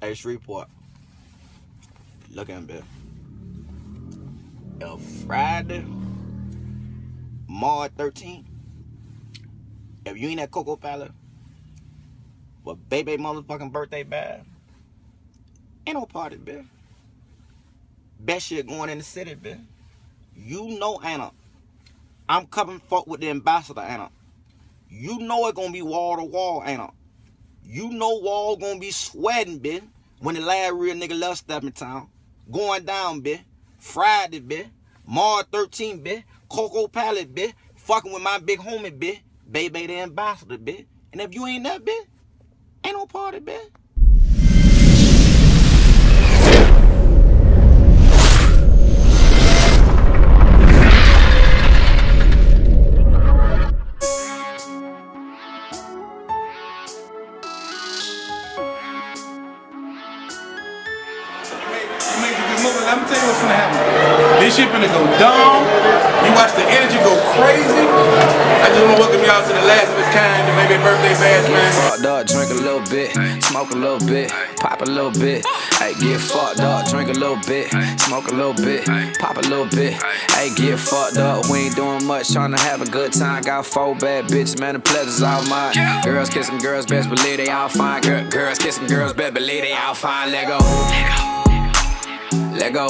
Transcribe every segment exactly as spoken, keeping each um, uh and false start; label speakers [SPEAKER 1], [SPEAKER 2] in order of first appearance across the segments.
[SPEAKER 1] Hey, Shreveport. Look at him, bitch. If Friday, March thirteenth, if you ain't at Cocoa Palace for baby motherfucking birthday bad, ain't no party, bitch. Best shit going in the city, bitch. You know, Anna, I'm coming fuck with the ambassador, Anna. You know it gonna be wall to wall, Anna. You know wall gonna be sweating, bitch, when the last real nigga left step in town. Going down, bitch. Friday, bitch. March thirteenth, bitch. Cocoa Palace, bitch. Fucking with my big homie, bitch. Baby the ambassador, bitch. And if you ain't that, bitch, ain't no party, bitch.
[SPEAKER 2] Let me tell you what's gonna happen. This shit finna go dumb. You watch the energy go crazy. I just wanna welcome y'all to the last of its kind, the Baby Birthday Bash, man.
[SPEAKER 3] Fucked up, drink a little bit, smoke a little bit, pop a little bit. Hey, get fucked up, drink a little bit, smoke a little bit, pop a little bit. Hey, get fucked up, we ain't doing much, trying to have a good time. Got four bad bitches, man, the pleasure's all mine. Girls kissing girls, best believe they all fine. Girl, girls kissing girls, best believe they all fine. Let go. Let go.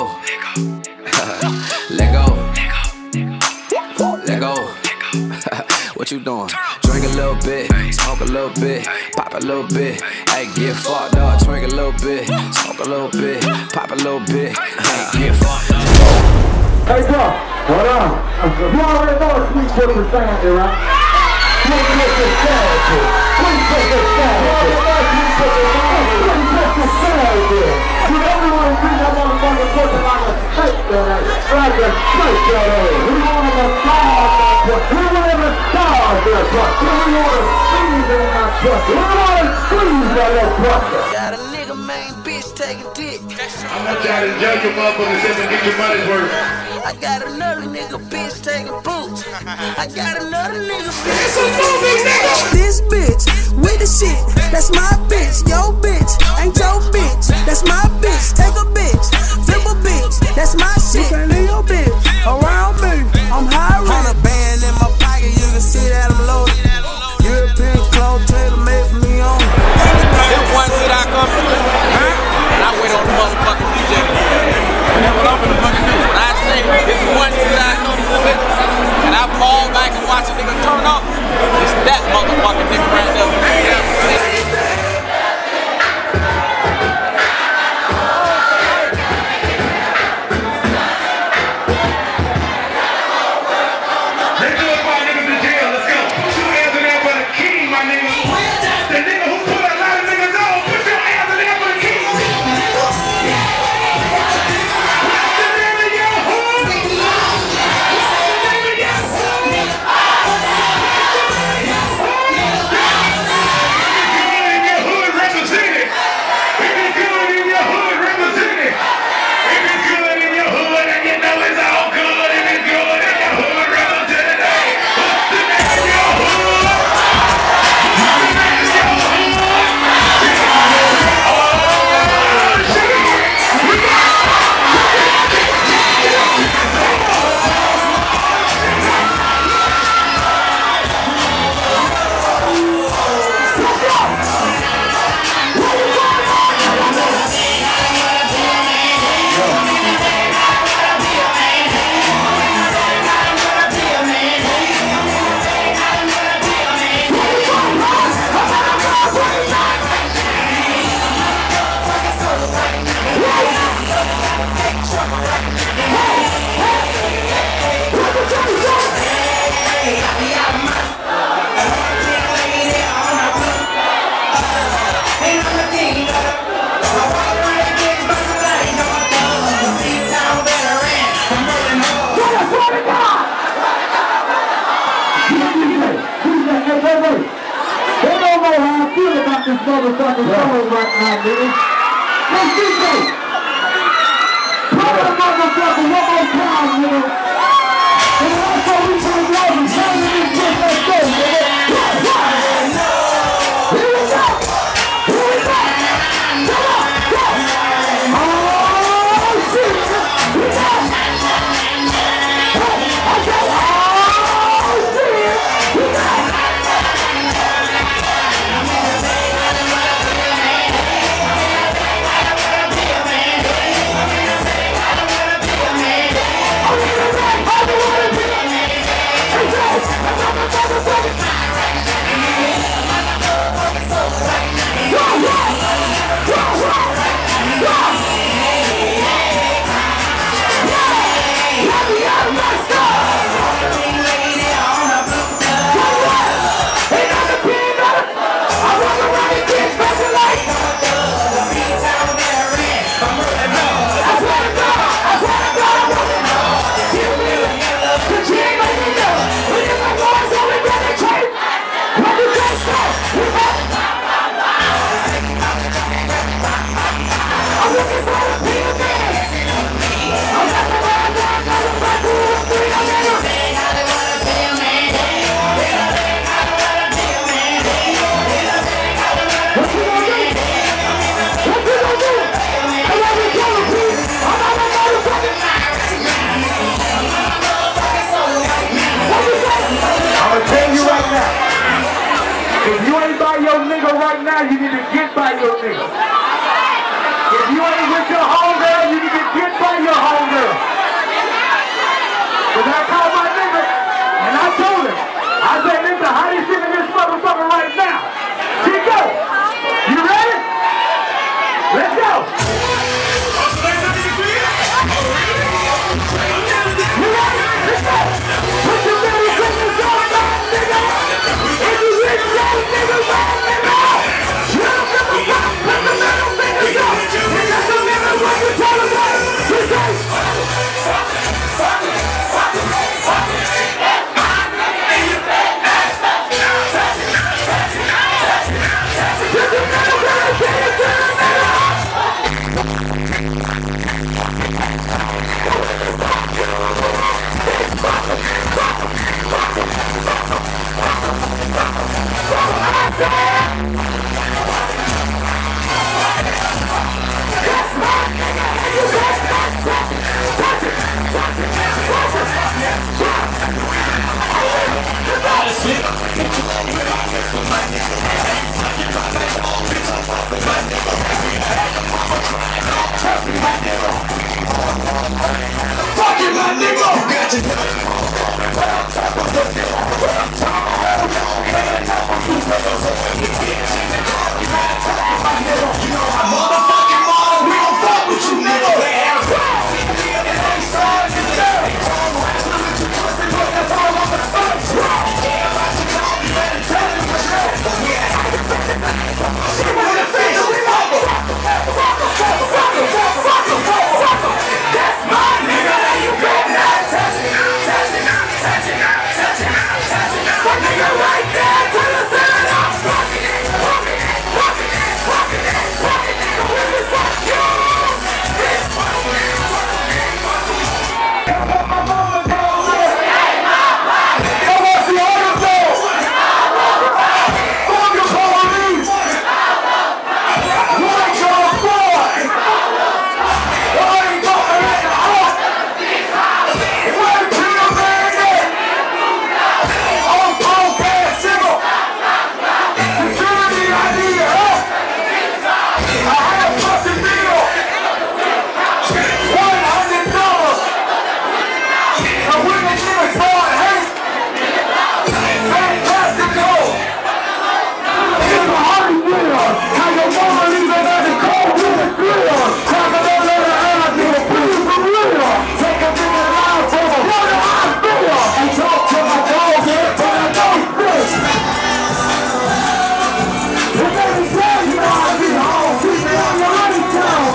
[SPEAKER 3] Let go. Let go. What you doing? Drink a little bit, smoke a little bit, pop a little bit. Hey, get fucked up. Drink a little bit, smoke a little bit, pop a little bit. Hey, get fucked up.
[SPEAKER 4] Hey, bro, what up? You already know it's sweet for the family, right? Please put this character. Please put this character. Please put this character. You never want to see that motherfucker pushing like a snake, man. Like a snake, man. We want to massage that pussy. We want to massage that pussy. We want to squeeze in that pussy. We want to squeeze that little pussy.
[SPEAKER 5] Got a nigga, main bitch taking dick.
[SPEAKER 2] I'm not trying to judge your motherfuckers and get your money's worth.
[SPEAKER 5] I got another nigga bitch taking boots. I got another nigga bitch.
[SPEAKER 6] This bitch with the shit, that's my bitch. Yo bitch, ain't your bitch, that's my bitch. Take a bitch, flip a bitch, that's my shit. You can't leave your bitch around me, I'm high risk. On a band in my pocket, you can see that I'm loaded. European clothes, tailor made for me on.
[SPEAKER 1] This one that I come to, huh? And I wait on the motherfucking D J. And that's what I'm gonna fucking do. When I say this one that I come to it, and I fall back and watch a nigga turn up, it's that motherfucking nigga right there.
[SPEAKER 4] right now, you need to get by your nigga. If you ain't with your homegirl, you need to get by your homegirl. Cause I called my nigga, and I told him, I said, nigga, how you feeling this motherfucker right now? Chico, you ready? Let's go. You ready? Let's go. Put your middle fingers on that nigga. If you reach that nigga, right nigga. You don't give a fuck. Put the middle fingers up. And that's the nigga what you told him that. Let's go. Fucking my nigga! You got your motherfucking mother, we don't fuck with you, nigga! That's my nigga, you better not touch it, touch it, touch it, touch it, touch it. That nigga right there to the side, I'm fucking it, fucking it, fucking it, fucking it, fucking it. When we fuck you, this fucking it, fucking it, fucking it. Come on, my mama, go away. Come on, see all your doors. Fuck your police. White your boy. Why you talking like the heart? Where the kill man at? On pole gas civil. Security, I need help. I have fucking deal. One hundred dollars. And when the nigga start hate, fantastic goal. It's a hearty deal. How your mama leave it at the cold with a grill. Talk about let her out, nigga, please for real. Take a nigga live for the one that I feel. And talk to my dog here, but I don't feel. It made me say, you know I be home. Keep me on your money town.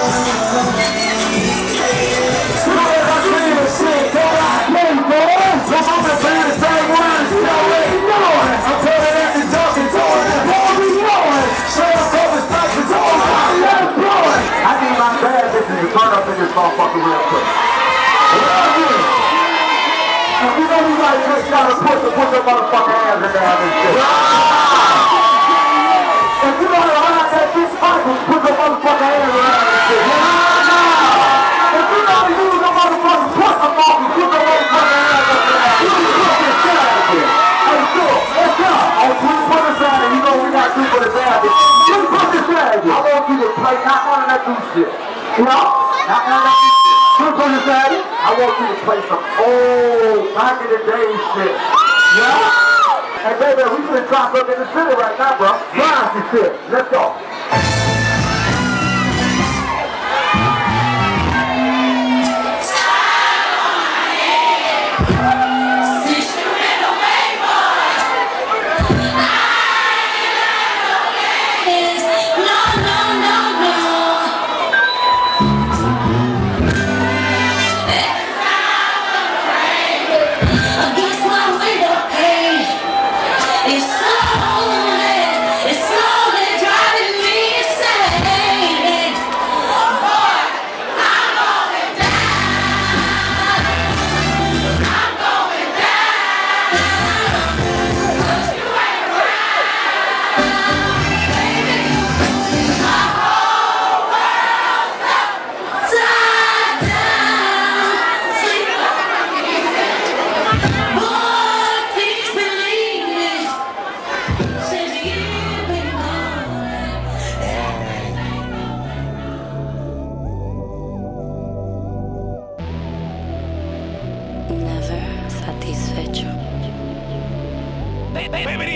[SPEAKER 4] So as I say this shit, don't I play, boy? So I'm the baddest same ones, you already know it. I'm putting at the dog and throwing it, boy, we know it. Straight up over stop and throwing it, I let it blow it. I need my bad bitches to turn up in this motherfucker real quick. Real good. If you know you like this, you gotta put the, put the motherfucking hands in there on this shit. If you know how to that bitch Michael, put the motherfucking hands in there on this shit. If you know how to use the motherfucking pussy monkey, put the motherfucking hands in there. You can put this shit out of here. Hey, sure, let's go. On three put this out of here, you know we got two for the bad bitch. Just put this out of here. I want you to play not none of that new shit. You know? Not none of that new shit. Just put this out of here. I want you to play some old, back in the day shit. Yeah? Hey, baby, we finna drop up in the city right now, bro. Drive this shit. Let's go.
[SPEAKER 7] Against my window pane, it's slowly, it's slowly driving me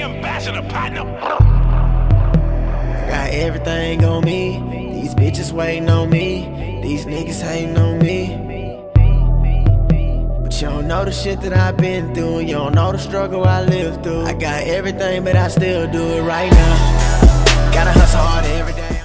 [SPEAKER 7] ambassador, partner.
[SPEAKER 6] I got everything on me. These bitches waiting on me. These niggas hating on me. But you don't know the shit that I've been through. You don't know the struggle I lived through. I got everything, but I still do it right now. Gotta hustle hard every day.